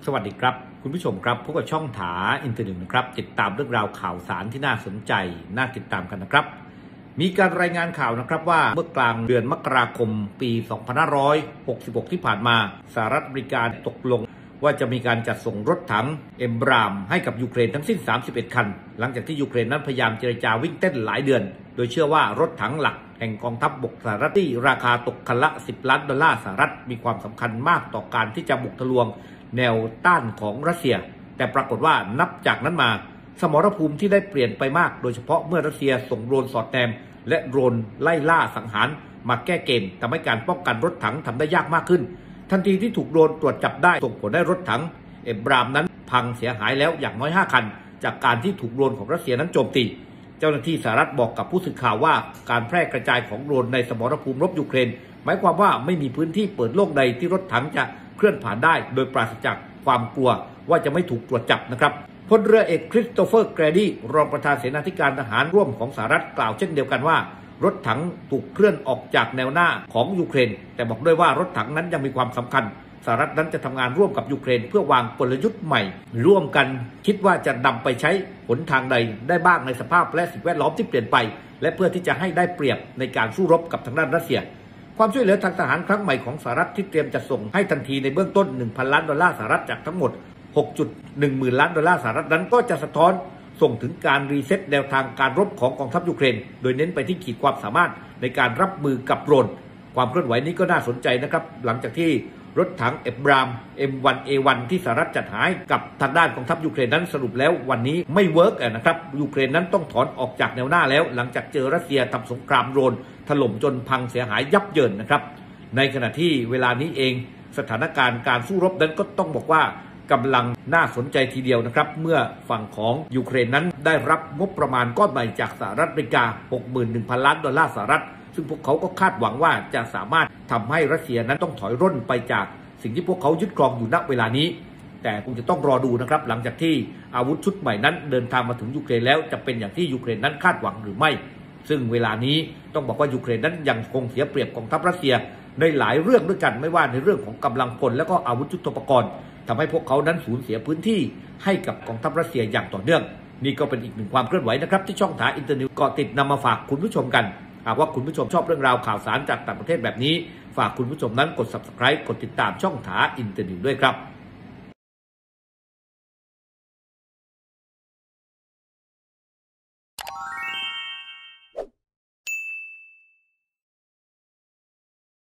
สวัสดีครับคุณผู้ชมครับพบกับช่องถาอินเตอร์เน็ตนะครับติดตามเรื่องราวข่าวสารที่น่าสนใจน่าติดตามกันนะครับมีการรายงานข่าวนะครับว่าเมื่อกลางเดือนมกราคมปี 2566 ที่ผ่านมาสหรัฐอเมริกาตกลงว่าจะมีการจัดส่งรถถังเอมบรามให้กับยูเครนทั้งสิ้น31คันหลังจากที่ยูเครนนั้นพยายามเจรจาวิ่งเต้นหลายเดือนโดยเชื่อว่ารถถังหลักแห่งกองทัพบกสหรัฐที่ราคาตกคันละ$10 ล้านสหรัฐมีความสำคัญมากต่อการที่จะบุกทะลวงแนวต้านของรัสเซียแต่ปรากฏว่านับจากนั้นมาสมรภูมิที่ได้เปลี่ยนไปมากโดยเฉพาะเมื่อรัสเซียส่งโดรนสอดแนมและโดรนไล่ล่าสังหารมาแก้เกมทำให้การป้องกันรถถังทำได้ยากมากขึ้นทันทีที่ถูกโดรนตรวจจับได้ส่งผลให้รถถังเอมบรามนั้นพังเสียหายแล้วอย่างน้อย5คันจากการที่ถูกโดรนของรัสเซียนั้นโจมตีเจ้าหน้าที่สหรัฐบอกกับผู้สื่อข่าวว่าการแพร่กระจายของโดรนในสมรภูมิรบยูเครนหมายความว่าไม่มีพื้นที่เปิดโล่งใดที่รถถังจะเคลื่อนผ่านได้โดยปราศจากความกลัวว่าจะไม่ถูกตรวจจับนะครับพลเรือเอกคริสโตเฟอร์แกรดี้รองประธานเสนาธิการทหารร่วมของสหรัฐกล่าวเช่นเดียวกันว่ารถถังถูกเคลื่อนออกจากแนวหน้าของยูเครนแต่บอกด้วยว่ารถถังนั้นยังมีความสำคัญสหรัฐนั้นจะทำงานร่วมกับยูเครนเพื่อวางกลยุทธ์ใหม่ร่วมกันคิดว่าจะนำไปใช้หนทางใดได้บ้างในสภาพและสิ่งแวดล้อมที่เปลี่ยนไปและเพื่อที่จะให้ได้เปรียบในการสู้รบกับทางด้านรัสเซียความช่วยเหลือทางทหารครั้งใหม่ของสหรัฐที่เตรียมจะส่งให้ทันทีในเบื้องต้น$1,000 ล้านสหรัฐจากทั้งหมด$6.1 หมื่นล้านสหรัฐนั้นก็จะสะท้อนส่งถึงการรีเซ็ตแนวทางการรบของกองทัพยูเครนโดยเน้นไปที่ขีดความสามารถในการรับมือกับโดรนความเคลื่อนไหวนี้ก็น่าสนใจนะครับหลังจากที่รถถังเอมบราม M1A1 ที่สหรัฐจัดหากับทางด้านกองทัพยูเครนนั้นสรุปแล้ววันนี้ไม่เวิร์กนะครับยูเครนนั้นต้องถอนออกจากแนวหน้าแล้วหลังจากเจอรัสเซียทำสงครามโดรนถล่มจนพังเสียหายยับเยินนะครับในขณะที่เวลานี้เองสถานการณ์การสู้รบนั้นก็ต้องบอกว่ากำลังน่าสนใจทีเดียวนะครับเมื่อฝั่งของยูเครนนั้นได้รับงบประมาณก้อนใหม่จากสหรัฐอเมริกา 61,000 ล้านสหรัฐซึ่งพวกเขาก็คาดหวังว่าจะสามารถทำให้รัสเซียนั้นต้องถอยร่นไปจากสิ่งที่พวกเขายึดครองอยู่ณเวลานี้แต่คงจะต้องรอดูนะครับหลังจากที่อาวุธชุดใหม่นั้นเดินทางมาถึงยูเครนแล้วจะเป็นอย่างที่ยูเครนนั้นคาดหวังหรือไม่ซึ่งเวลานี้ต้องบอกว่ายูเครนนั้นยังคงเสียเปรียบกองทัพรัสเซียในหลายเรื่องด้วยกันไม่ว่าในเรื่องของกำลังพลและก็อาวุธยุทโธปกรณ์ทำให้พวกเขานั้นสูญเสียพื้นที่ให้กับกองทัพรัสเซียอย่างต่อเนื่องนี่ก็เป็นอีกหนึ่งความเคลื่อนไหวนะครับที่ช่องถาอินเตอร์เน็ตเกาะติดนำมาฝากคุณผู้ชมกันหากว่าคุณผู้ชมชอบเรื่องราวข่าวสารจากต่างประเทศแบบนี้ฝากคุณผู้ชมนั้นกด Subscribe กดติดตามช่องถาอินเตอร์เน็ตด้วยครับ